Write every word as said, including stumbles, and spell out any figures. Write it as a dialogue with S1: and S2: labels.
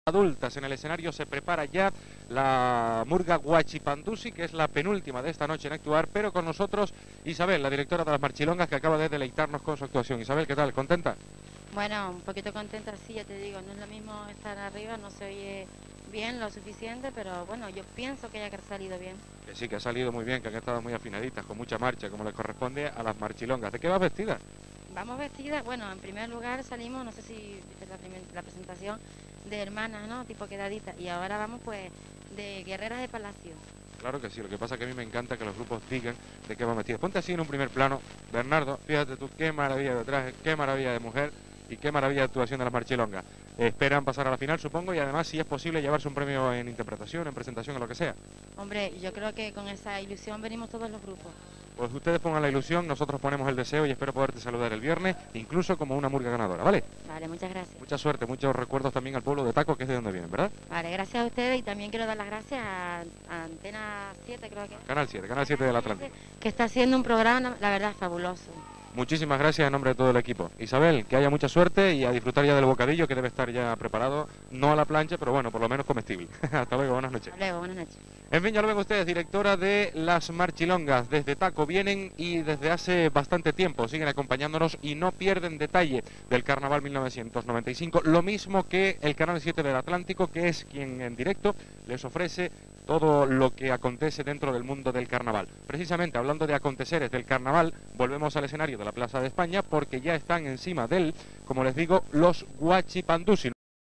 S1: Adultas. En el escenario se prepara ya la murga Huachipandusi, que es la penúltima de esta noche en actuar, pero con nosotros Isabel, la directora de las Marchilongas, que acaba de deleitarnos con su actuación. Isabel, ¿qué tal? ¿Contenta?
S2: Bueno, un poquito contenta, sí, ya te digo, no es lo mismo estar arriba, no se oye bien lo suficiente, pero bueno, yo pienso que haya salido bien.
S1: Que sí, que ha salido muy bien, que han estado muy afinaditas, con mucha marcha, como les corresponde a las Marchilongas. ¿De qué vas vestida?
S2: Vamos vestidas, bueno, en primer lugar salimos, no sé si viste la, primer, la presentación, de hermanas, ¿no? Tipo quedaditas, y ahora vamos pues de guerreras de palacio.
S1: Claro que sí, lo que pasa es que a mí me encanta que los grupos digan de qué van vestidas. Ponte así en un primer plano, Bernardo, fíjate tú qué maravilla de traje, qué maravilla de mujer y qué maravilla de actuación de las Marchilongas. Eh, esperan pasar a la final, supongo, y además, si es posible, llevarse un premio en interpretación, en presentación, en lo que sea.
S2: Hombre, yo creo que con esa ilusión venimos todos los grupos.
S1: Pues ustedes pongan la ilusión, nosotros ponemos el deseo y espero poderte saludar el viernes, incluso como una murga ganadora, ¿vale?
S2: Vale, muchas gracias.
S1: Mucha suerte, muchos recuerdos también al pueblo de Taco, que es de donde vienen, ¿verdad?
S2: Vale, gracias a ustedes y también quiero dar las gracias a, a Antena siete, creo que.
S1: Canal siete, Canal siete del Atlántico.
S2: Que está haciendo un programa, la verdad, fabuloso.
S1: Muchísimas gracias en nombre de todo el equipo. Isabel, que haya mucha suerte y a disfrutar ya del bocadillo, que debe estar ya preparado, no a la plancha, pero bueno, por lo menos comestible. Hasta luego, buenas noches.
S2: Hasta luego, buenas noches.
S1: En fin, ya lo ven ustedes, directora de las Marchilongas. Desde Taco vienen y desde hace bastante tiempo siguen acompañándonos y no pierden detalle del Carnaval mil novecientos noventa y cinco. Lo mismo que el Canal siete del Atlántico, que es quien en directo les ofrece todo lo que acontece dentro del mundo del carnaval. Precisamente hablando de aconteceres del carnaval, volvemos al escenario de la Plaza de España porque ya están encima de él, como les digo, los Huachipandusi.